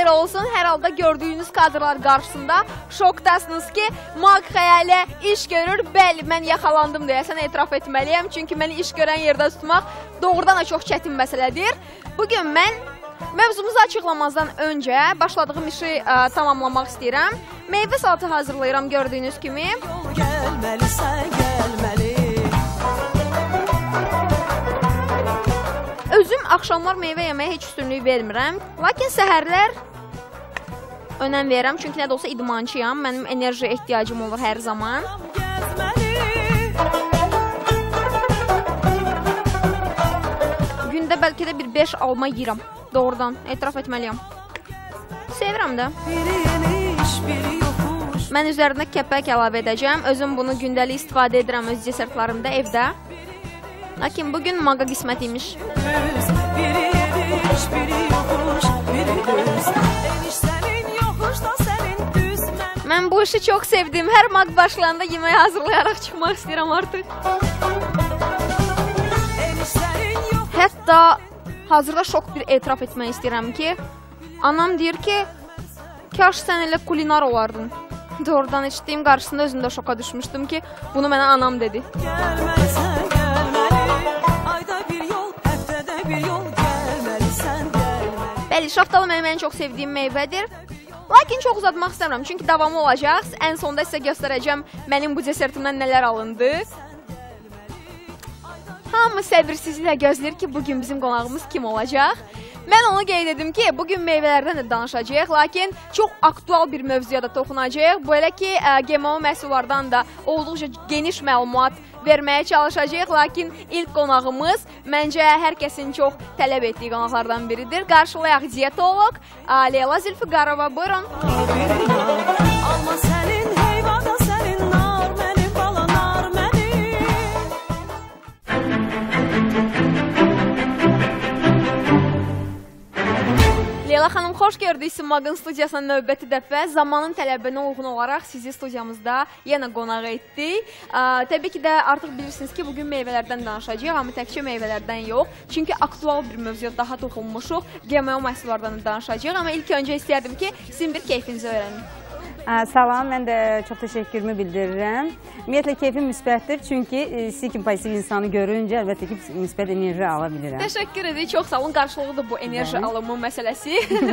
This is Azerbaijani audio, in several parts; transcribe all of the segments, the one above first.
xeyir olsun. Hər halda gördüyünüz kadrlar qarşısında şokdasınız ki, Maq xəyalə iş görür. Bəli, mən yaxalandım deyəsən etiraf etməliyəm. Çünki məni iş görən yerdə tutmaq doğrudan da çox çətin məsələdir. Bugün mən mövzumuzu açıqlamazdan öncə başladığım işi tamamlamaq istəyirəm. Meyvə salatı hazırlayıram gördüyünüz kimi. Gəlməlisən, gəlməli. Özüm axşamlar meyvə yeməyə heç üstünlük vermirəm. Lakin səhərlər önəm verirəm. Çünki nə də olsa idmançıyam. Mənim enerji ehtiyacım olur hər zaman. Gündə bəlkə də bir 5 alma yeyirəm. Doğrudan, etiraf etməliyəm. Sevirəm də. Mən üzərinə kəpək əlavə edəcəm. Özüm bunu gündəlik istifadə edirəm öz desertlarımda evdə. Lakin bugün Maqa qismət imiş. Mən bu işi çox sevdim. Hər Maq başlayanda yeməyi hazırlayaraq çıxmaq istəyirəm artıq. Hətta hazırda şok bir etiraf etmək istəyirəm ki, anam deyir ki, kaş sən elə kulinar olardın. Doğrudan eşitdiyim qarşısında özümdə şoka düşmüşdüm ki, bunu mənə anam dedi. Bəli, şaftalı mənim ən çox sevdiyim meyvədir. Lakin çox uzatmaq istəmirəm, çünki davamı olacaq. Ən sonda sizə göstərəcəm mənim bu desertimdən nələr alındı. Hamı səbirsizliklə gözləyir ki, bugün bizim qonağımız kim olacaq? Mən onu qeyd edim ki, bugün meyvələrdən də danışacağıq, lakin çox aktual bir mövzuya da toxunacağıq. Belə ki, GMO məhsullardan da olduqca geniş məlumat verməyə çalışacağıq, lakin ilk qonağımız məncə hər kəsin çox tələb etdiyi qonaqlardan biridir. Qarşılayaq diyetolog Leyla Zülfüqarova. Buyurun. Alma sənin, heyvada sənin, nar mənim, bala nar mənim. Leyla xanım, xoş gördük sizi Maqın studiyasına növbəti dəfə. Zamanın tələbinə uyğun olaraq sizi studiyamızda yenə qonaq etdik. Təbii ki də artıq bilirsiniz ki, bugün meyvələrdən danışacağıq, amma təkcə meyvələrdən yox. Çünki aktual bir mövzuya daha toxunmuşuq. GMO məhsullardan danışacağıq, amma ilk öncə istəyərdim ki, sizin bir keyfinizi öyrənim. Salam, mən də çox təşəkkürümü bildirirəm. Ümumiyyətlə, keyfim müsbətdir, çünki sizi kimi pozitiv insanı görüncə əlbəttə ki, müsbət enerji ala bilirəm. Təşəkkür edirik, çox sağ olun, qarşılıqlıdır bu enerji alımı məsələsi.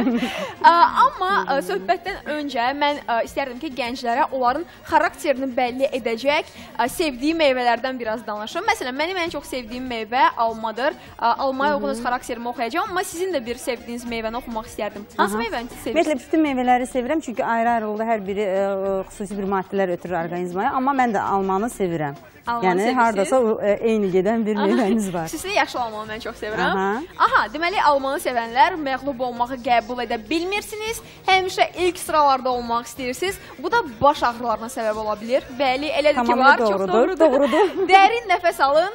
Amma söhbətdən öncə mən istərdim ki, gənclərə onların xarakterini bəlli edəcək sevdiyi meyvələrdən biraz danışım. Məsələn, mənim ən çox sevdiyim meyvə almadır. Almaya uyğun öz xarakterimi oxuyacağım, amma sizin də bir sevdiyiniz meyvəni oxumaq istərdim. Hansı meyvəni sevirsiniz? Ümumiyyətlə, bütün meyvələri sevirəm, çünki ayrı-ayrı oldu, hər biri xüsusi bir maddələr ötürür orqanizmaya, amma mən də almanı sevirəm. Yəni, haradasa eyni gedən bir meyvəniz var. Xüsusilə yaşlı almanı mən çox sevirəm. Aha, deməli, almanı sevənlər məğlub olmağı qəbul edə bilmirsiniz. Həmişə ilk sıralarda olmaq istəyirsiniz. Bu da baş ağrılarına səbəb ola bilir. Bəli, elədir ki var, çox doğrudur. Dərin nəfəs alın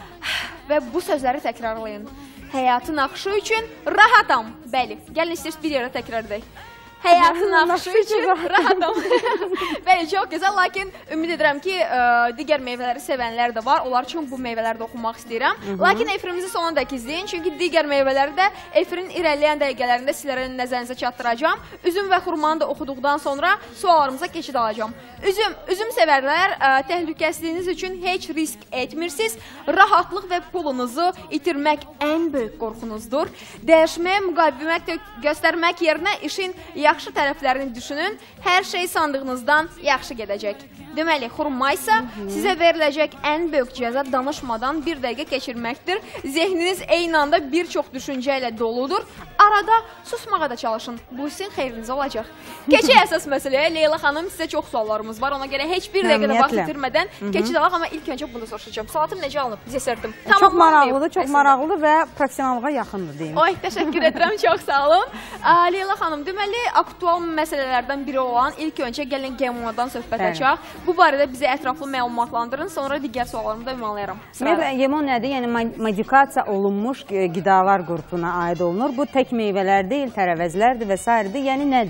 və bu sözləri təkrarlayın. Həyatın axışı üçün rahatam. Bəli, gəlin istəyirsiniz bir yerə təkrar edək. Həyatın axışı üçün rahatam. Bəli, çox gözəl, lakin ümid edirəm ki, digər meyvələri sevənlər də var. Onlar üçün bu meyvələri də oxumaq istəyirəm. Lakin efirimizi sona dək izləyin, çünki digər meyvələri də efirin irəliləyən dəqiqələrində sizlərin nəzərinizə çatdıracağım. Üzüm və xurmanı da oxuduqdan sonra suallarımıza keçid alacağım. Üzüm sevərlər, təhlükəsizliyiniz üçün heç risk etmirsiniz. Rahatlıq və pulunuzu itirmək ən böyük qorxunuzdur. Dəyişməyə müqavimət göstərmək yerinə işin yaxşı tərəflərini düşünün, hər şey sandığınızdan yaxşı gedəcək. Deməli, xurma isə sizə veriləcək ən böyük cəza danışmadan bir dəqiqə keçirməkdir. Zehniniz eyni anda bir çox düşüncə ilə doludur. Arada susmağa da çalışın. Bu sizin xeyrinizə olacaq. Keçək əsas məsələyə. Leyla xanım, sizə çox suallarımız var. Ona görə heç bir dəqiqə də vaxt itirmədən keçid alaq. Amma ilk öncə bunu da soruşacağım. Salatım necə alınıb? Desertim. Çox maraqlıdır və professionallığa yaxındır deyim. Oy, təşəkkür edirəm. Çox sağ olun. Leyla xanım, deməli, aktual məsələlərdən biri olan ilk öncə gəlin GMO-dan söhbət açaq. Bu barədə bizə ətraflı məlumatlandırın, sonra digər suallarımı da ünvanlayaram. GMO nədir? Yəni, modifikasiya olunmuş qidalar qrupuna aid olunur. Bu tək meyvələr deyil, tərəvəzlərdir və s. Yəni, nədir?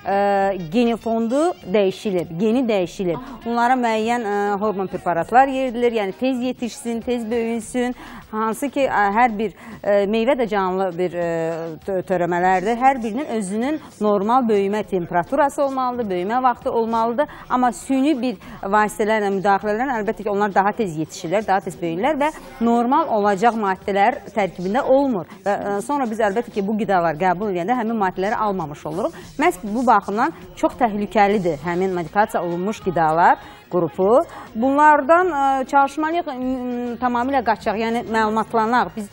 genofondu dəyişilir, geni dəyişilir. Bunlara müəyyən hormon preparatlar yeridilir, yəni tez yetişsin, tez böyünsün. Hansı ki, hər bir meyvə də canlı bir törəmələrdir. Hər birinin özünün normal böyümə temperaturası olmalıdır, böyümə vaxtı olmalıdır. Amma süni bir vasitələrlə, müdaxilələrlə əlbəttə ki, onlar daha tez yetişirlər, daha tez böyürlər və normal olacaq maddələr tərkibində olmur. Və sonra biz əlbəttə ki, bu qidalar qəbul edəndə həmin maddələri almamış oluruq. Məhz bu baxımdan çox təhlükəlidir həmin modifikasiya olunmuş qidalar qrupu. Bunlardan çalışmalıyıq, tamamilə qaçaq, yəni məlumatlanaq. Biz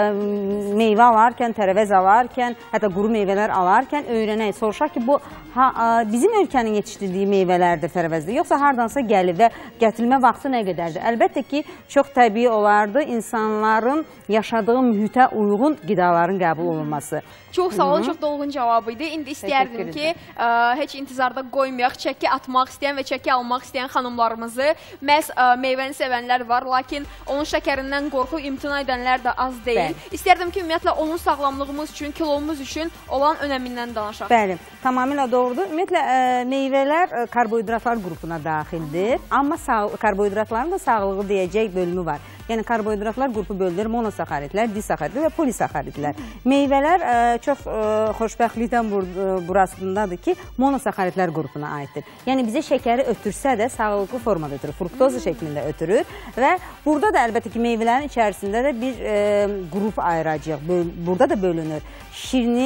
meyvə alarkən, tərəvəz alarkən, hətta quru meyvələr alarkən öyrənək, soruşaq ki, bu bizim ölkənin yetişdirdiyi meyvələrdir tərəvəzdir, yoxsa hardansa gəlib və gətirilmə vaxtı nə qədərdir? Əlbəttə ki, çox təbii olardı insanların yaşadığı mühitə uyğun qidaların qəbul olunması. Çox sağ olun, çox dolğun cavabı idi. İndi istəyərdim ki, heç intizarda qoymayaq, çəki atmaq istəyən və çəki almaq istəyən xanımlarımızı. Məhz meyvəni sevənlər var, lakin onun şəkərindən qorxu imtina edənlər də az deyil. İstərdim ki, ümumiyyətlə, onun sağlamlığımız üçün, kilomuz üçün olan önəmindən danışaq. Bəli, tamamilə doğrudur. Ümumiyyətlə, meyvələr karbohidratlar qrupuna daxildir. Amma karbohidratların da sağlığı deyəcək bölümü var. Yəni, karbohidratlar qrupu bölünür, monosaxaridlər, disaxaridlər və polisaxaridlər. Meyvələr çox xoşbəxtlikdən burasındadır ki, monosaxaridlər qrupuna aiddir. Yəni, bizə şəkəri ötürsə də sağlıqlı formada ötürür, fruktoza şəklində ötürür və burada da əlbəttə ki, meyvələrin içərisində də bir qrup ayıracaq, burada da bölünür. Şirini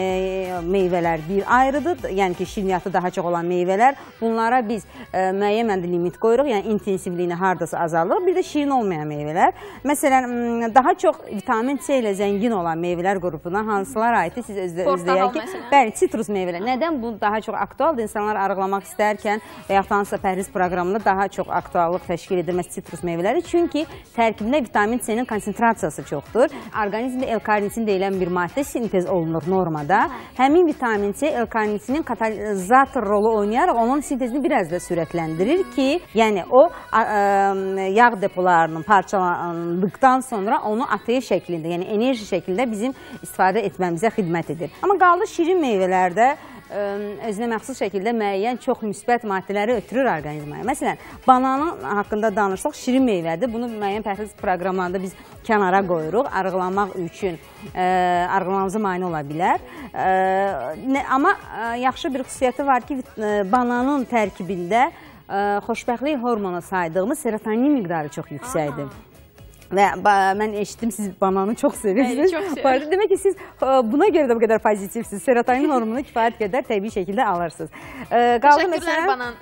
meyvələr bir ayrıdır, yəni ki, şirniyyatı daha çox olan meyvələr, bunlara biz müəyyən limit qoyuruq, yəni intensivliyini haradasa azalırıq, bir də şirin olmayan meyvələr. Məsələn, daha çox vitamin C ilə zəngin olan meyvələr qrupuna hansılar aiddir? Siz özləyək ki, bəli, sitrus meyvələr. Nədən bu daha çox aktualdır? İnsanlar arıqlamaq istərkən və yaxud hansısa pəhriz proqramında daha çox aktuallıq təşkil edir sitrus meyvələri. Çünki tərkibində vitamin C-nin konsentrasiyası çoxdur. Orqanizmdə L-karnitin deyilən bir maddə sintez olunur normada. Həmin vitamin C L-karnitinin katalizator rolu oynayaraq onun sintezini biraz da sürətləndirir ki, yəni o yağ depolarının parçalandıqdan sonra onu ATF şəklində, yəni enerji şəklində bizim istifadə etməmizə xidmət edir. Amma qaldı şirin meyvələrdə özünə məxsus şəkildə müəyyən çox müsbət maddələri ötürür orqanizmaya. Məsələn, bananın haqqında danışsaq şirin meyvədir. Bunu müəyyən pəhriz proqramlarında biz kənara qoyuruq. Arıqlamaq üçün arıqlamamıza mane ola bilər. Amma yaxşı bir xüsusiyyəti var ki, bananın tərkibində xoşbəxtlik hormonu saydığımız serotonin miqdarı çox yüksəkdir. Və mən eşitdim, siz bananı çox sevirsiniz. Çox sevirsiniz. Demək ki, siz buna görə də bu qədər pozitivsiniz. Serotonin hormonu kifayət qədər təbii şəkildə alırsınız. Təşəkkürlər banan.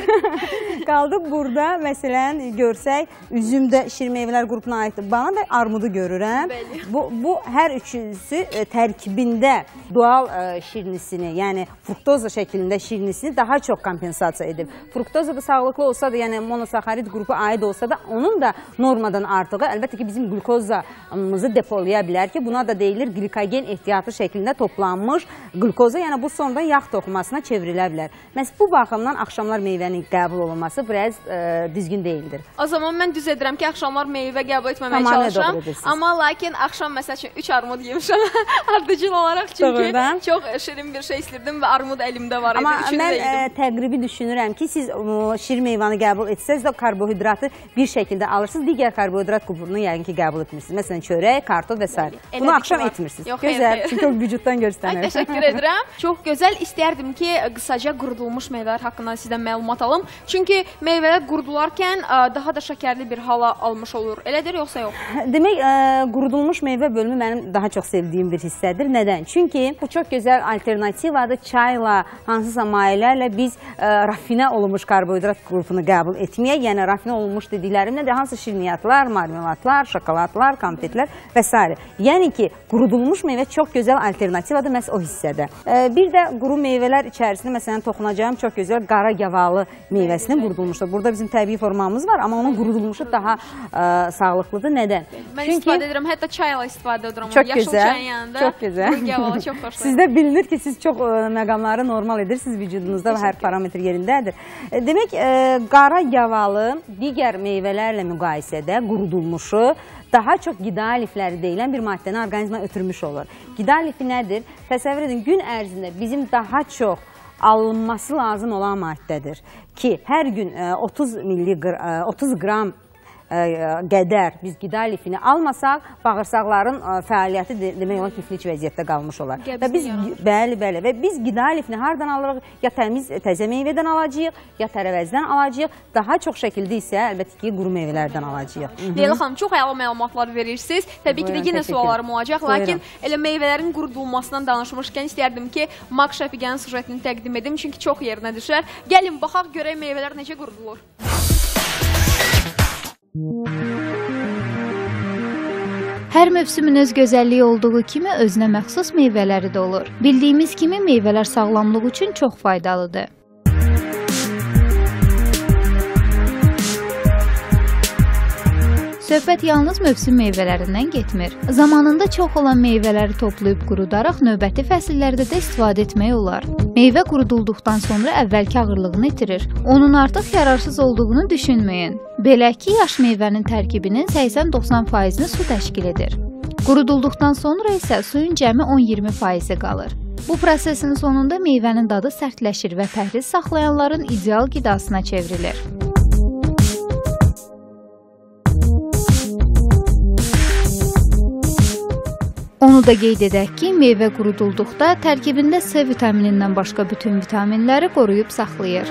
Qaldı burada, məsələn, görsək, üzümdə şirin meyvələr qrupuna aiddir. Banan və armudu görürəm. Bu hər üçüsü tərkibində doğal şirinisini, yəni fruktoza şəklində şirinisini daha çox kompensasiya edib. Fruktoza da sağlıqlı olsa da, yəni monosaxarid qrupu aid olsa da, onun da normadan artığı, əlbəttə ki, bizim glukozamızı depolaya bilər ki, buna da deyilir glikogen ehtiyatı şəklində toplanmış glukoza, yəni bu sonda yağ toxumasına çevrilə bilər. Məhz bu baxımdan axşamlar meyvənin qəbul olunması biraz düzgün deyildir. O zaman mən düz edirəm ki, axşamlar meyvə qəbul etməməyə çalışıram. Amma lakin axşam məsəl üçün 3 armud yemişəm ardıcıl olaraq, çünki çox şirin bir şey istəyirdim və armud əlimdə var idi. Amma mən təqribi düşünürəm ki, siz şirin meyvanı qəbul etsəz də karbohidratı bir şəkildə alırsınız, digər karbohidrat qrupunu yəqin ki, qəbul etmirsiniz. Məsələn, çörək, kartof və s. Bunu axşam etmirsiniz. Gözəl, çünki o vücuddan göstərir. Təşəkkür edirəm. Çox gözəl. İstəyərdim ki, qısaca qurudulmuş meyvələr haqqında sizdən məlumat alım. Çünki meyvələr qurudularkən daha da şəkərli bir hala almış olur. Elədir, yoxsa yox? Demək, qurudulmuş meyvə bölümü mənim daha çox sevdiyim bir hissədir. Nədən? Çünki bu çox gözəl alternativadır. Çayla, hansısa mayelərlə biz rafinə olunmuş karbohidrat qrupunu qəbul etməyək. Yəni, rafinə olunmuş dediklərim nədir? Hansı şirniyyatlar, marmelatlar, şokoladlar, konfetlər və s. Yəni ki, qurudulmuş meyvə çox gözəl alternativadır məhz o hissədə. Bir də quru meyvələr içərisində, məsələn, toxunacağım çox gözəl qara yavalı meyvəsinin qurudulmuşdur. Burada bizim təbii formamız var, amma onun qurudulmuşu daha sağlıqlıdır. Nədən? Mən istifadə edirəm, hətta çayla istifadə edirəm. Çox gözəl, çox gözəl. Yavalı, çox xoşdur. Sizdə bilinir ki, siz çox məqamları normal edirsiniz, vücudunuzda hər parametr yerindədir. Demək, qara yavalı digər meyvələrlə müqayisədə qurudulmuşu daha çox qida lifləri deyilən bir maddəni orqanizma ötürmüş olur. Qida lifi nədir? Təsəvvür edin, gün ərzində bizim daha çox alınması lazım olan maddədir ki, hər gün 30 qram qədər biz qida lifini almasaq, bağırsaqların fəaliyyəti demək olar ki, iflic vəziyyətdə qalmış olar. Və biz, bəli, və biz qida lifini hardan alırıq? Ya təzə meyvədən alacağıq, ya tərəvəzdən alacağıq. Daha çox şəkildə isə əlbəttə ki, quru meyvələrdən alacağıq. Leyla xanım, çox əla məlumatlar verirsiniz. Təbii ki də yenə suallarım olacaq, lakin elə meyvələrin qurudulmasından danışmışkən istərdim ki, Maq Şəfiqənin sujetini təqdim edim, çünki çox yerinə düşər. Gəlin, baxaq, görək meyvələr necə qurudulur. Hər mövsümün öz gözəlliyi olduğu kimi özünə məxsus meyvələri də olur. Bildiyimiz kimi meyvələr sağlamlıq üçün çox faydalıdır. Söhbət yalnız mövsüm meyvələrindən getmir. Zamanında çox olan meyvələri toplayıb qurudaraq növbəti fəsillərdə də istifadə etmək olar. Meyvə qurudulduqdan sonra əvvəlki ağırlığını itirir. Onun artıq yararsız olduğunu düşünməyin. Belə ki, yaş meyvənin tərkibinin 80-90%-ni su təşkil edir. Qurudulduqdan sonra isə suyun cəmi 10-20%-i qalır. Bu prosesin sonunda meyvənin dadı sərtləşir və pəhriz saxlayanların ideal qidasına çevrilir. Onu da qeyd edək ki, meyvə qurudulduqda tərkibində C vitaminindən başqa bütün vitaminləri qoruyub saxlayır.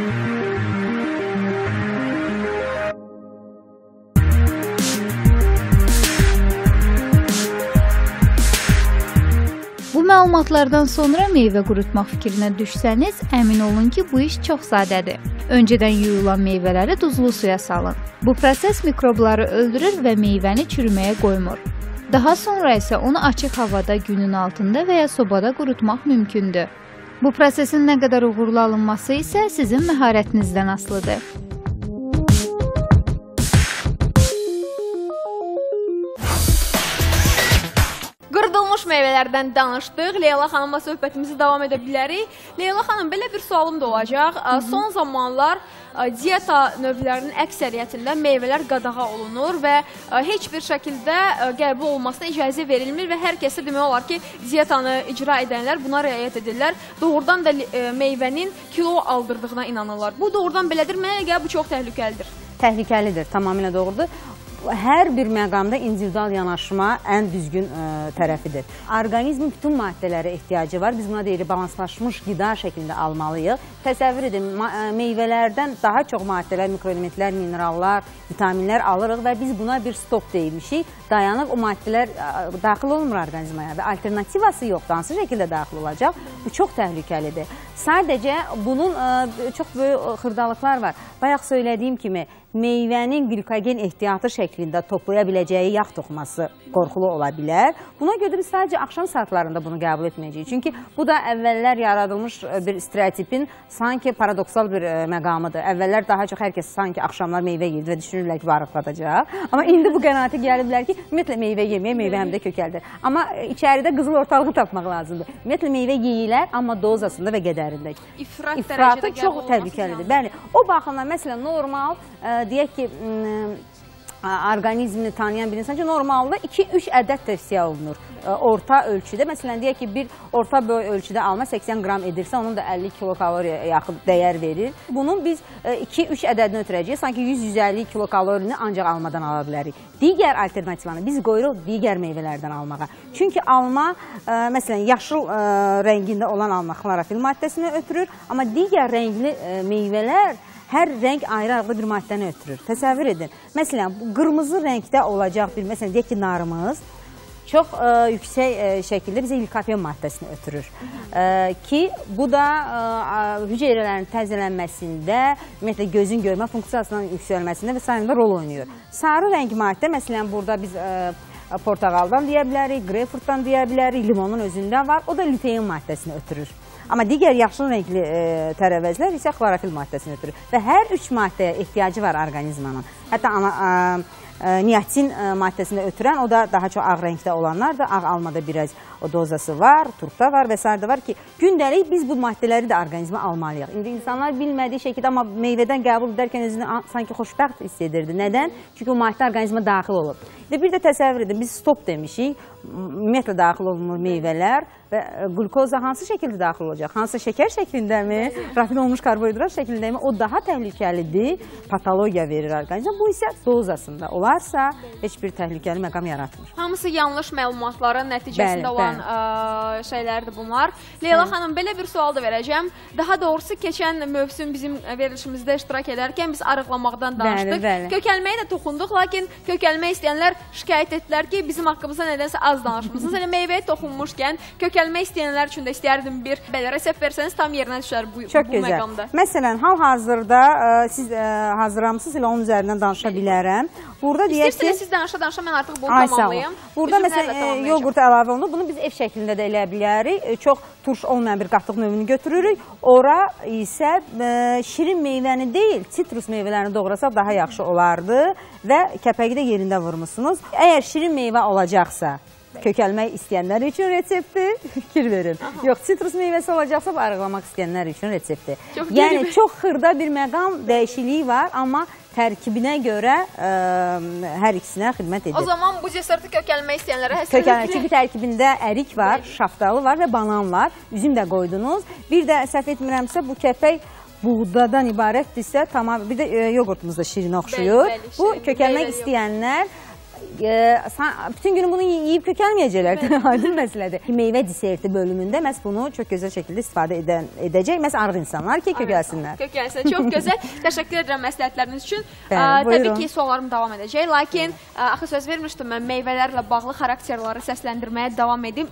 Bu məlumatlardan sonra meyvə qurutmaq fikrinə düşsəniz, əmin olun ki, bu iş çox sadədir. Öncədən yuyulan meyvələri duzlu suya salın. Bu proses mikrobları öldürür və meyvəni çürüməyə qoymur. Daha sonra isə onu açıq havada, günün altında və ya sobada qurutmaq mümkündür. Bu prosesin nə qədər uğurlu alınması isə sizin məharətinizdən asılıdır. Qurudulmuş meyvələrdən danışdıq. Leyla xanımla söhbətimizi davam edə bilərik. Leyla xanım, belə bir sualım da olacaq. Son zamanlar diyeta növlərinin əksəriyyətində meyvələr qadağa olunur və heç bir şəkildə qəbul olmasına icazə verilmir və hər kəsə demək olar ki, diyetanı icra edənlər buna riayət edirlər. Doğrudan da meyvənin kilo aldırdığına inanırlar. Bu doğrudan belədir. Mənə gəlir, bu çox təhlükəlidir. Təhlükəlidir, tamamilə doğrudur. Hər bir məqamda individual yanaşma ən düzgün tərəfidir. Orqanizmin bütün maddələrə ehtiyacı var. Biz buna deyirik, balanslaşmış qida şəklində almalıyıq. Təsəvvür edin, meyvələrdən daha çox maddələr, mikroelementlər, minerallar, vitaminlər alırıq və biz buna bir stop deyilmişik. Dayanıq, o maddələr daxil olmur orqanizmaya və alternativası yoxdur. Hansı şəkildə daxil olacaq? Bu çox təhlükəlidir. Sadəcə bunun çox böyük xırdalıqlar var. Bayaq söylədiyim kimi, meyvənin glikogen ehtiyatı şəklində toplaya biləcəyi yağ toxuması qorxulu ola bilər. Buna görə biz sadəcə axşam saatlarında bunu qəbul etməyəcəyik. Çünki bu da əvvəllər yaradılmış bir stereotipin sanki paradoksal bir məqamıdır. Əvvəllər daha çox hər kəs sanki axşamlar meyvə yedi və düşünürlər ki, varıqladacaq. Amma indi bu qənaətə gəliblər ki, ümumiyyətlə meyvə yeməyə, meyvə həm də kökəldir. Amma içəridə qızıl ortalığı tapmaq lazımdır. Ümumiyyətlə meyvə yeyilər, amma dozasında və qədərində. İfratı çox təhlükəlidir. Bəli, o baxımdan məsələn normal deyək ki, orqanizmini tanıyan bir insan ki, normalda 2-3 ədəd tövsiyə olunur. Orta ölçüdə, məsələn, deyək ki, bir orta boy ölçüdə alma 80 qram edirsə, onun da 50 kilokaloriya yaxın dəyər verir. Bunun biz 2-3 ədədini ötürəcəyik, sanki 100-150 kilokalorini ancaq almadan ala bilərik. Digər alternativanı biz qoyuruq digər meyvələrdən almağa. Çünki alma, məsələn, yaşıl rəngində olan alma xlorofil maddəsini ötürür, amma digər rəngli meyvələr hər rəng ayrı-ayrı bir maddəni ötürür. Təsəvvür edin. Məsələn, qırmızı rəngdə olacaq bir, məsələn, deyək ki, narımız çox yüksək şəkildə bizə likopen maddəsini ötürür. Ki, bu da hüceyrələrin təzələnməsində, ümumiyyətlə gözün görmə funksiyasının yüksəlməsində və sayında rol oynayır. Sarı rəng maddə, məsələn, burada biz portağaldan deyə bilərik, greyfurtdan deyə bilərik, limonun özündə var, o da lütein maddəsini ötürür. Amma digər yaşıl rəngli tərəvəzlər isə xlorofil maddəsini ötürür. Və hər üç maddəyə ehtiyacı var orqanizmanın. Hətta niatin maddəsində ötürən, o da daha çox ağ rəngdə olanlar da, ağ almada biraz o dozası var, turpda var və s. var ki, gündəlik biz bu maddələri də orqanizmə almalıyıq. İndi insanlar bilmədiyi şəkildə, amma meyvədən qəbul edərkən özünü sanki xoşbəxt hiss edirdi. Nədən? Çünki o maddə orqanizmə daxil olub. Bir də təsəvvür edin, biz stop demişik, ümumiyyətlə daxil olunur meyvələr və glukoza hansı şəkildə daxil olacaq? Hansı şəkər şəklindəmi, rafin olmuş karbohidrat şəklindəmi? O daha təhlükəlidir, patologiya verir orqanizmə. Bu isə dozasında olarsa heç bir təhlükəli məqam yaratmır. Hamısı yanlış məlumatların nəticəsində olan şeylərdir bunlar. Leyla xanım, belə bir sual da verəcəm. Daha doğrusu, keçən mövsüm bizim verilişimizdə iştirak edərkən biz arıqlamaqdan danışdıq. Kökəlməyə də toxunduq, lakin kökəlmək istəyənlər şikayət etdilər ki, bizim haqqımızda nədənsə az danışmışsınız. Elə meyvəyə toxunmuşkən, kökəlmək istəyənlər üçün də istəyərdim bir resept versəniz, tam yerinə düşər bu məqamda. Məsələn, hal-hazırda siz hazırlamısınız, elə onun üzərindən danışa bilərəm. İstəyirsiniz, siz danışa-danışa mən artıq bunu tamamlayım. Burada məsələn, yoğurt əlavə olunur. Bunu biz ev şəklində də elə bilərik. Çox turş olmayan bir qatıq növünü götürürük. Ora isə şirin meyvəni deyil, sitrus meyvələrini doğrasaq daha yaxşı olardı və kəpəyi də yerində vurmuşsunuz. Əgər şirin meyvə olacaqsa, kökəlmək istəyənlər üçün reseptdir, fikir verin. Yox, sitrus meyvəsi olacaqsa, arıqlamaq istəyənlər üçün reseptdir. Yəni, çox xırda bir məqam dəyişikliyi var, amma tərkibinə görə hər ikisinə xidmət edir. O zaman bu deserti kökəlmək istəyənlərə həsr edilir. Çünki tərkibində ərik var, şaftalı var və banan var. Üzüm də qoydunuz. Bir də səhv etmirəmsə, bu kəpək buğdadan ibarətdirsə, tamam. Bir də yoğurtumuz da şirinə oxşuyur. Bu kökəlmək istəyənlər bütün günü bunu yiyib kökəlməyəcəklər. Aydın məsələdir. Meyvə deserti bölümündə məhz bunu çox gözəl şəkildə istifadə edəcək. Məhz arıq insanlar ki, kökəlsinlər. Kökəlsin. Çox gözəl. Təşəkkür edirəm məsləhətləriniz üçün. Təbii ki, suallarım davam edəcək. Lakin, axı söz vermişdim mən, meyvələrlə bağlı xarakterləri səsləndirməyə davam edim.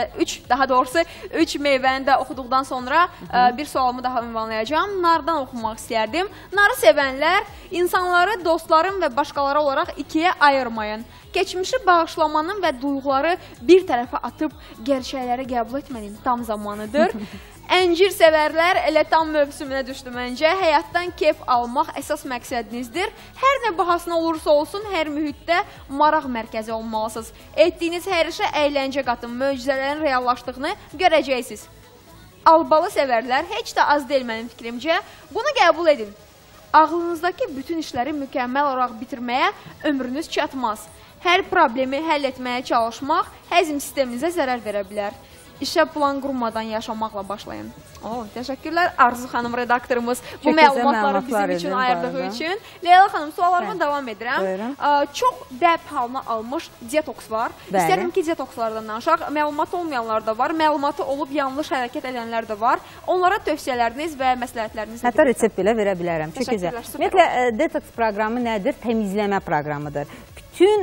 3 meyvəni də oxuduqdan sonra bir sualımı daha ünvanlayacağım. Nardan oxumaq istərdim. Narı sevənlər insanları dostlarım və başqaları olaraq ikiyə ayırmayın. Keçmişi bağışlamanın və duyğuları bir tərəfə atıb gerçəkləri qəbul etmənin tam zamanıdır. Əncir sevərlər elə tam mövsümünə düşdü məncə. Həyatdan keyf almaq əsas məqsədinizdir. Hər nə bahasına olursa olsun, hər mühitdə maraq mərkəzi olmalısınız. Etdiyiniz hər işə əyləncə qatın, möcüzələrin reallaşdığını görəcəksiniz. Albalı sevərlər heç də az deyil mənim fikrimcə. Bunu qəbul edin. Ağlınızdakı bütün işləri mükəmməl olaraq bitirməyə ömrünüz çatmaz. Hər problemi həll etməyə çalışmaq həzm sisteminizə zərər verə bilər. İşə plan qurmadan yaşamaqla başlayın. Təşəkkürlər Arzu xanım redaktorumuz bu məlumatları bizim üçün ayırdığı üçün. Leyla xanım, suallarıma davam edirəm. Çox dəb halına almış detoks var. İstərdim ki, detokslardan danışaq. Məlumatı olmayanlar da var, məlumatı olub yanlış hərəkət edənlər də var. Onlara tövsiyələriniz və məsləhətləriniz hətta resept belə verə bilərəm. Çox gözəl. Ümumiyyətlə, detoks proqramı nədir? Təmizləmə proqramıdır. Bütün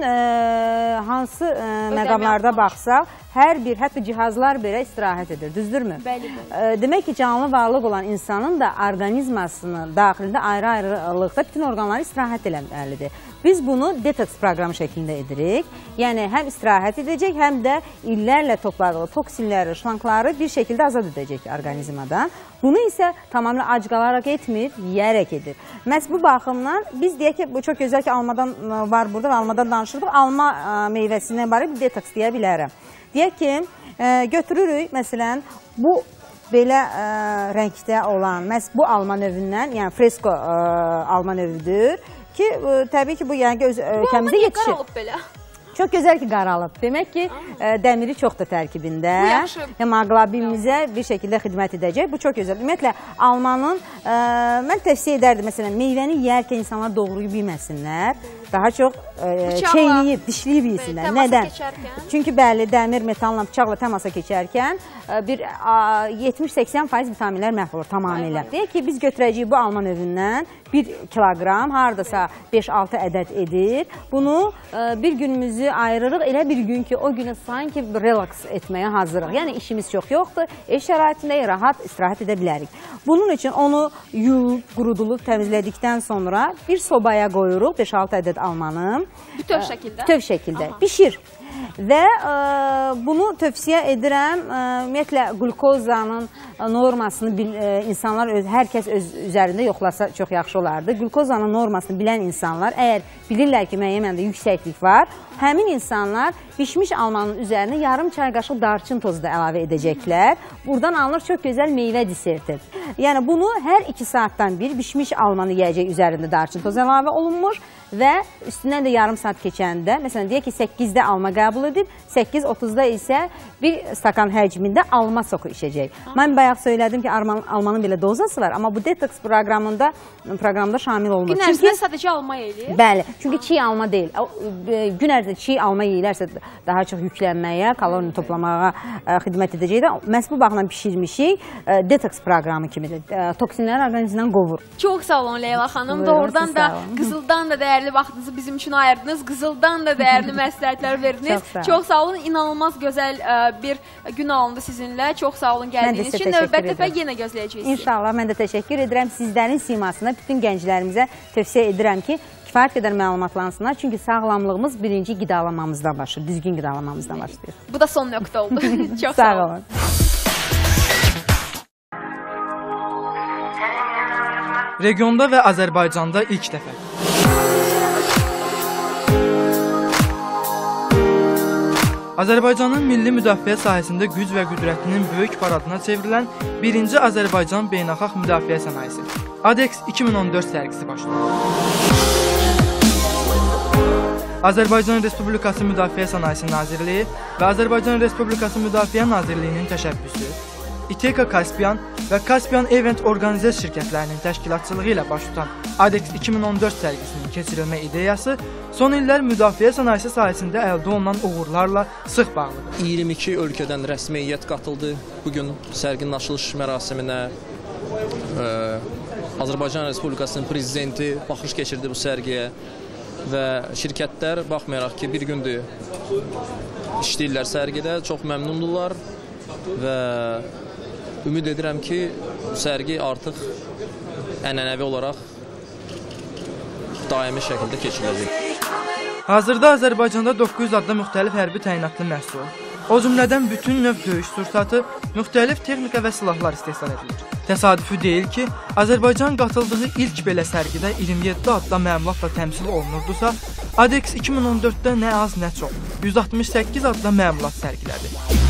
hansı məqamlarda baxsaq, hər bir, hətta cihazlar belə istirahət edir, düzdürmü? Bəli. Demək ki, canlı varlıq olan insanın da orqanizmasının daxilində ayrı-ayrılıqda bütün orqanları istirahət eləməlidir. Biz bunu detoks proqramı şəklində edirik. Yəni, həm istirahət edəcək, həm də illərlə topladığı toksinləri, şlankları bir şəkildə azad edəcək orqanizmadan. Bunu isə tamamilə ac qalaraq etmir, yiyərək edir. Məhz bu baxımdan biz deyək ki, bu çox gözəl ki, almadan var burada və almadan danışırdıq. Alma meyvəsindən bari bir detoks deyə bilərəm. Deyək ki, götürürük, məsələn, bu belə rəngdə olan, məhz bu alma növündən, yəni fresko alma növüdür ki, təbii ki, bu ölkəmizdə yetişir. Bu qaralıb belə? Çox gözəl ki, qaralıb. Demək ki, dəmiri çoxdur tərkibində. Hemoqlobinimizə bir şəkildə xidmət edəcək. Bu çox gözəl. Ümumiyyətlə, almanın, mən tövsiyə edərdim, məsələn, meyvəni yiyərkən insanlar doğruyu bilməsinlər. Daha çox çeynəyib, dişləyib yesinlər. Nədən? Çünki bəli, dəmir metalla, bıçaqla təmasa keçərkən bir 70-80% vitaminlər məhv olur tamamilə. Deyək ki, biz götürəcəyik bu alma növündən 1 kiloqram, haradasa 5-6 ədəd edir. Bunu bir günümüzü ayırırıq, elə bir gün ki, o günü sanki relaks etməyə hazırıq. Yəni, işimiz çox yoxdur, ev şəraitində rahat istirahət edə bilərik. Bunun üçün onu yuyub, qurudulub, təmizlədikdən sonra bir sobaya qoyuruq 5-6 ədəd almanı. Bütöv şəkildə? Bütöv şəkildə. Bişir. Və bunu tövsiyə edirəm. Ümumiyyətlə, qlukozanın normasını insanlar, hər kəs öz üzərində yoxlasa çox yaxşı olardı. Qlukozanın normasını bilən insanlar, əgər bilirlər ki, müəyyən məndə yüksəklik var, həmin insanlar bişmiş almanın üzərinə yarım çay qaşıq darçın tozu da əlavə edəcəklər. Buradan alınır çox gözəl meyvə deserti. Yəni, bunu hər 2 saatdan bir bişmiş almanı yiyəcək üzərində darçın tozu əlavə olunmuş və üstündən də yarım saat keçəndə, məsələn, deyək ki, 8-də alma qəbul edib, 8:30-da isə bir stakan həcmində alma soku içəcək. Mən bayaq söylədim ki, almanın belə dozası var, amma bu detoks proqramında şamil olmur. Gün ərzində sadəcə alma yeyilir? Bəli, çünki çiğ alma deyil. Gün ərzində çiğ alma yeyilərsə daha çox yüklənməyə, kalorini toplamağa xidmət edəcək də, məhz bu baxımdan bişirmişik, detoks proqramı kimidir. Toksinləri orqanizmdən qovur. Çox sağ olun Leyla xanım. Doğrudan da Qızıldan da dəyərli vaxtınızı bizim üçün ayırdınız. Qızıldan da dəyərli məsləhətlər verdiniz. Çox sağ olun. İnanılmaz gözəl bir gün alındı sizinlə. Çox sağ olun gəldiyiniz üçün. Növbət dəfə yenə gözləyəcəksiniz. İnşallah, mən də təşəkkür edirəm. Sizlərin simasına bütün gənclərimizə tövsiyə edirəm ki, kifayət qədər məlumatlansınlar. Çünki sağlamlığımız birinci qidalamamızdan başlayır, düzgün qidalamamızdan başlayır. Bu da son nöqtə oldu. Çox sağ olun. Regionda və Azərbaycanda ilk dəfə. Azərbaycanın milli müdafiə sahəsində güc və qüdrətinin böyük paradına çevrilən 1-ci Azərbaycan Beynəlxalq Müdafiə Sənayesi ADEX 2014 sərgisi başlandı. Azərbaycan Respublikası Müdafiə Sənayesi Nazirliyi və Azərbaycan Respublikası Müdafiə Nazirliyinin təşəbbüsü, İTEKA Kaspiyan və Kaspiyan Event Organizes şirkətlərinin təşkilatçılığı ilə baş tutan ADEX 2014 sərgisinin keçirilmə ideyası son illər müdafiə sənayesi sahəsində əldə olunan uğurlarla sıx bağlıdır. 22 ölkədən rəsmi heyət qatıldı. Bugün sərginin açılış mərasiminə Azərbaycan Respublikasının prezidenti baxış keçirdi bu sərgiyə və şirkətlər baxmayaraq ki, bir gündür işləyirlər sərgidə, çox məmnundurlar və ümid edirəm ki, sərgi artıq ənənəvi olaraq daimi şəkildə keçiriləcək. Hazırda Azərbaycanda 900 adda müxtəlif hərbi təyinatlı məhsul, o cümlədən bütün növ döyüş sursatı, müxtəlif texnika və silahlar istehsal edilir. Təsadüfü deyil ki, Azərbaycan qatıldığı ilk belə sərgidə 27 adda məmulatla təmsil olunurdusa, ADEX 2014-də nə az nə çox 168 adda məmulat sərgilədi.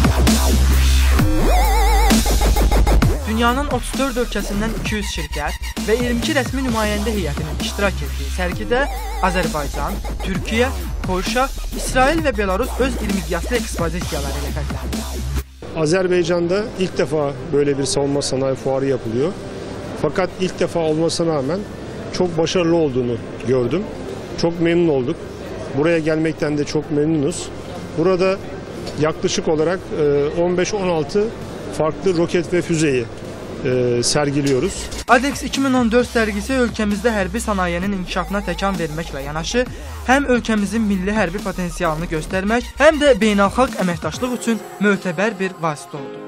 Dünyanın 34 ölkəsindən 200 şirkət və 22 rəsmi nümayəndə heyətinin iştirak etdiyi sərgidə Azərbaycan, Türkiyə, Polşa, İsrail və Belarus öz irmiqyaslı ekspozisiyaları ilə fərqlənir. Azerbaycan'da ilk defa böyle bir savunma sanayi fuarı yapılıyor. Fakat ilk defa olmasına rağmen çok başarılı olduğunu gördüm. Çok memnun olduk. Buraya gelmekten de çok memnunuz. Burada yaklaşık olarak 15-16 farklı roket ve füzeyi sergiliyoruz. ADEX 2014 sərgisi ölkəmizdə hərbi sənayenin inkişafına təkan verməklə yanaşı, həm ölkəmizin milli hərbi potensialını göstərmək, həm də beynəlxalq əməkdaşlıq üçün mötəbər bir vasitə oldu.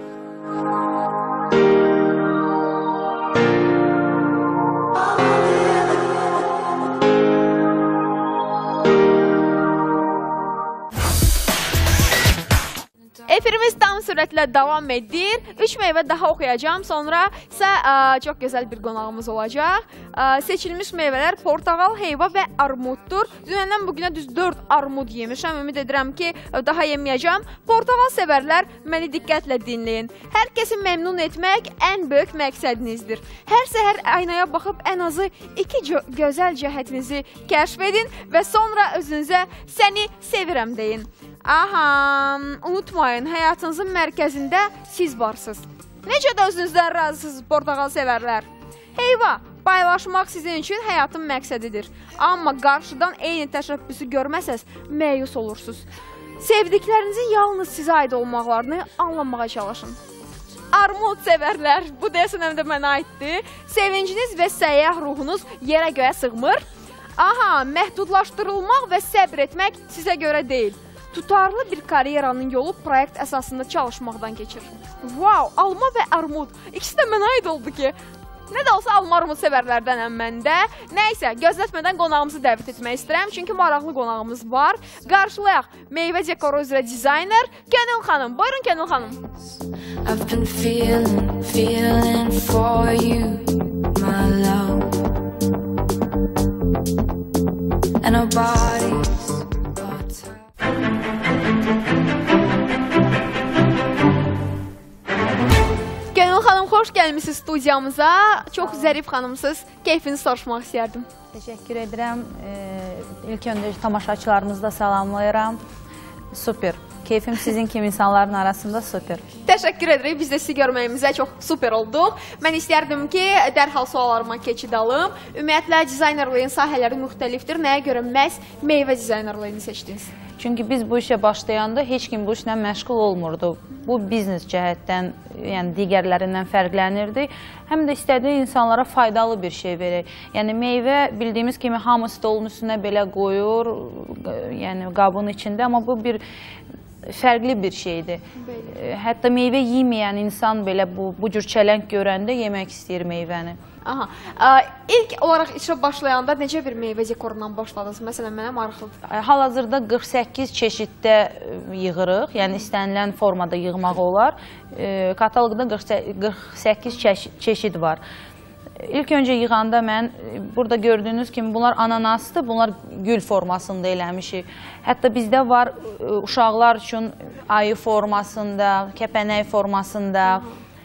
Efirimiz tam sürətlə davam edir. 3 meyvə daha oxuyacağım. Sonra isə çox gözəl bir qonağımız olacaq. Seçilmiş meyvələr portağal, heyva və armuddur. Dünəndən bugünə düz 4 armud yemişəm. Ümid edirəm ki, daha yeməyəcəm. Portağal sevərlər, məni diqqətlə dinləyin. Hər kəsi məmnun etmək ən böyük məqsədinizdir. Hər səhər aynaya baxıb ən azı 2 gözəl cəhətinizi kəşf edin və sonra özünüzə səni sevirəm deyin. Aha, unutmayın, həyatınızın mərkəzində siz varsınız. Necə də özünüzdən razısınız, portağal sevərlər? Heyva, paylaşmaq sizin üçün həyatın məqsədidir. Amma qarşıdan eyni təşəbbüsü görməsəz, məyus olursunuz. Sevdiklərinizin yalnız sizə aid olmaqlarını anlamağa çalışın. Armud sevərlər, bu deyəsən həm də mənə aiddir. Sevinciniz və səyyah ruhunuz yerə göyə sığmır. Aha, məhdudlaşdırılmaq və səbr etmək sizə görə deyil. Tutarlı bir karyeranın yolu proyekt əsasında çalışmaqdan keçir. Wow, alma və armud. İkisi də mənə aid oldu ki. Nə də olsa alma armud sevərlərdənəm mən də. Nəysə, gözlətmədən qonağımızı dəvət etmək istəyirəm. Çünki maraqlı qonağımız var. Qarşılayaq meyvə dekoru üzrə dizayner Könül xanım. Buyurun Könül xanım. I've been feeling for you, my love. And our bodies Könül xanım, xoş gəlmişsiniz studiyamıza. Çox zərif xanımsınız. Keyfinizi soruşmaq istərdim. Təşəkkür edirəm. İlk öncə tamaşaçılarımızı da salamlayıram. Super. Keyfim sizin kimi insanların arasında super. Təşəkkür edirik. Biz də sizi görməyimizə çox super olduq. Mən istərdim ki, dərhal suallarıma keçid alım. Ümumiyyətlə, dizaynerliyin sahələri müxtəlifdir. Nəyə görə məhz meyvə dizaynerliyini seçdiniz? Çünki biz bu işə başlayanda heç kim bu işlə məşğul olmurdu. Bu biznes cəhətdən, yəni digərlərindən fərqlənirdi. Həm də istədiyi insanlara faydalı bir şey verək. Yəni meyvə bildiyimiz kimi hamı stolun üstünə belə qoyur, yəni qabın içində, amma bu bir fərqli bir şeydir. Hətta meyvə yeməyən insan belə bu cür çələng görəndə yemək istəyir meyvəni. Aha. İlk olaraq işə başlayanda necə bir meyvə dekorundan başladınız? Məsələn, mənə maraqlıdır. Hal-hazırda 48 çeşiddə yığırıq, yəni istənilən formada yığmaq olar. Kataloqda 48 çeşid var. İlk öncə yığanda mən, burada gördüyünüz kimi bunlar ananasdır, bunlar gül formasında eləmişik. Hətta bizdə var uşaqlar üçün ayı formasında, kəpənək formasında.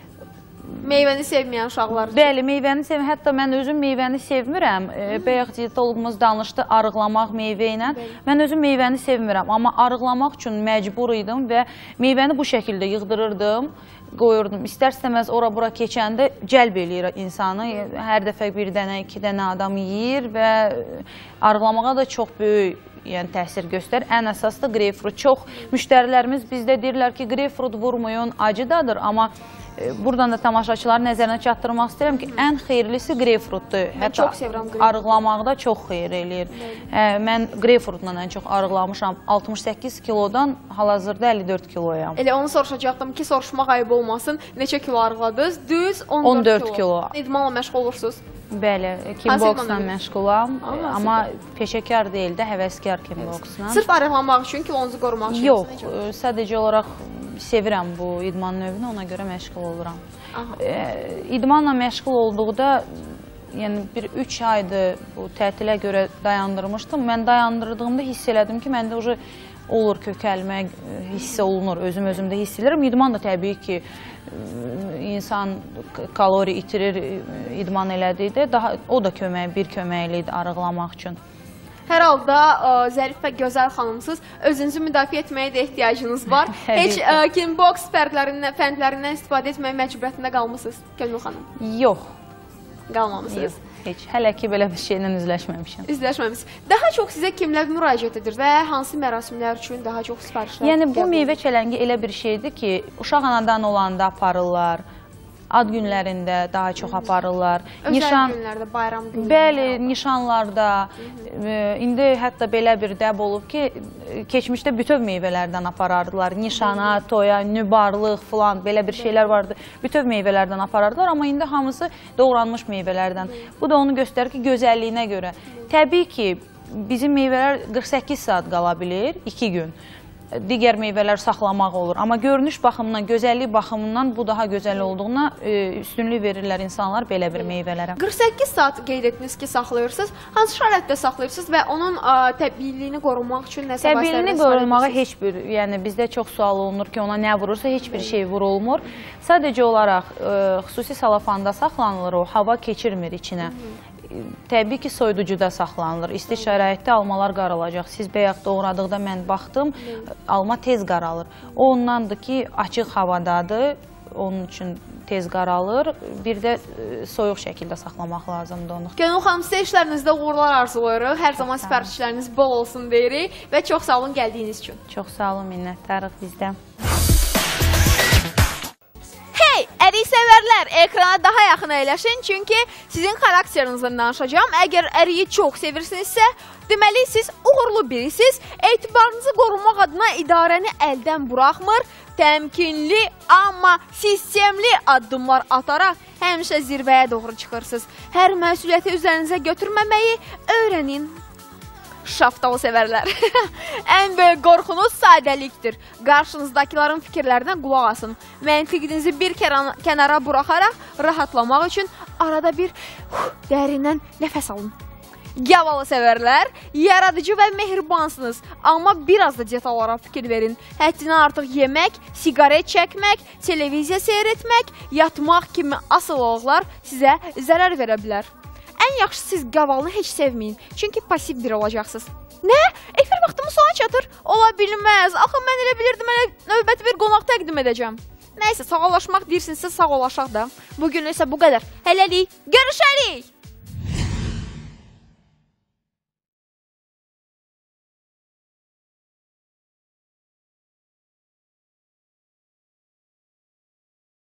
Meyvəni sevməyən uşaqlar üçün. Bəli, meyvəni sevməyən, hətta mən özüm meyvəni sevmirəm. Bayaq diyetologumuz danışdı arıqlamaq meyvə ilə. Mən özüm meyvəni sevmirəm, amma arıqlamaq üçün məcbur idim və meyvəni bu şəkildə yığdırırdım, qoyurdum. İstər-istəməz ora-bura keçəndə cəlb eləyir insanı. Hər dəfə bir dənə, iki dənə adam yeyir və arıqlamağa da çox böyük təsir göstərir. Ən əsas da greypfrut. Çox müştərilərimiz bizdə deyirlər ki, greypfrut vurmayın, acıdadır, amma buradan da tamaşaçıları nəzərinə çatdırmaq istəyirəm ki, ən xeyirlisi greypfrutdur. Mən çox sevirəm greypfrut. Arıqlamaqda çox xeyir eləyir. Mən greypfrutla ən çox arıqlamışam. 68 kilodan hal-hazırda 54 kiloyam. Elə onu soruşacaqdım ki, soruşmaq ayıb olmasın. Neçə kilo arıqladınız? Düz 14 kilo. İdmanla məşğul olursunuz? Bəli, kickboksla məşğulam, amma peşəkar deyil də, həvəskar kickboksla. Sırf arıqlamaq üçün, kilonuzu qorumaq üçün? Yox, sadəcə olaraq sevirəm bu idman növünü, ona görə məşğul oluram. İdmanla məşğul olduqda, yəni bir 3 aydır bu tətilə görə dayandırmışdım. Mən dayandırdığımda hiss elədim ki, məndə ucu olur kökəlmək, hiss olunur, özümdə hiss edirəm. İdman da təbii ki, insan kalori itirir idman elədikdə, o da bir köməkli idi arıqlamaq üçün. Hər halda zərif və gözəl xanımsınız, özünüzü müdafiə etməyə də ehtiyacınız var. Heç kickboks fəndlərindən istifadə etməyə məcburiyyətində qalmısınız, Könül xanım? Yox. Qalmamısınız? Heç, hələ ki belə bir şeylə üzləşməmişəm. Üzləşməmişsiniz. Daha çox sizə kimlər müraciət edir və hansı mərasimlər üçün daha çox sifarişlər? Yəni bu meyvə çələngi elə bir şeydir ki, uşaq anadan olanda aparırlar. Ad günlərində daha çox aparırlar. Özəl günlərdə, bayram günlərində. Bəli, nişanlarda. İndi hətta belə bir dəb olub ki, keçmişdə bütöv meyvələrdən aparardılar. Nişana, toya, nübarlıq filan, belə bir şeylər vardı. Bütöv meyvələrdən aparardılar, amma indi hamısı doğranmış meyvələrdən. Bu da onu göstərir ki, gözəlliyinə görə. Təbii ki, bizim meyvələr 48 saat qala bilir, 2 gün. Digər meyvələr saxlamaq olur. Amma görünüş baxımından, gözəllik baxımından bu daha gözəl olduğuna üstünlük verirlər insanlar belə bir meyvələrə. 48 saat qeyd etdiniz ki, saxlayırsınız. Hansı şəraitdə saxlayırsınız və onun təbiiliyini qorumaq üçün nəsə vasitələrlə təbiiliyini qorumağa heç bir, yəni bizdə çox sual olunur ki, ona nə vurursa heç bir şey vurulmur. Sadəcə olaraq xüsusi salafanda saxlanılır, o hava keçirmir içinə. Təbii ki, soyuducuda saxlanılır. İsti şəraitdə almalar qaralacaq. Siz bayaq doğradıqda mən baxdım, alma tez qaralır. O ondandır ki, açıq havadadır, onun üçün tez qaralır. Bir də soyuq şəkildə saxlamaq lazımdır onu. Könül xanım, sizə işlərinizdə uğurlar arzulayırıq. Hər zaman sifarişləriniz bol olsun deyirik və çox sağ olun gəldiyiniz üçün. Çox sağ olun, minnətdarıq bizdə. Okey, ərik sevərlər, ekrana daha yaxın əyləşin, çünki sizin xarakterinizdən danışacağım. Əgər əriyi çox sevirsinizsə, deməli siz uğurlu birisiniz. Etibarınızı qorumaq adına idarəni əldən buraxmır, təmkinli, amma sistemli addımlar ataraq həmişə zirvəyə doğru çıxırsınız. Hər məsuliyyəti üzərinizə götürməməyi öyrənin. Şaftalı sevərlər. Ən böyük qorxunuz sadəlikdir. Qarşınızdakilərin fikirlərinə qulaq asın. Məntiqinizi bir kənara buraxaraq rahatlamaq üçün arada bir dərindən nəfəs alın. Gavalı sevərlər, yaradıcı və mehribansınız, amma biraz da detallara fikir verin. Həddindən artıq yemək, siqaret çəkmək, televiziya seyr etmək, yatmaq kimi asılılıqlar sizə zərər verə bilər. Ən yaxşısı siz qavalını heç sevməyin, çünki pasiv biri olacaqsınız. Nə? Efir vaxtımız sona çatır? Ola bilməz. Axı mən elə bilirdim, növbəti bir qonaq təqdim edəcəm. Nəysə, sağollaşmaq deyirsinizsə sağollaşaq da. Bugün isə bu qədər. Hələlik, görüşərik!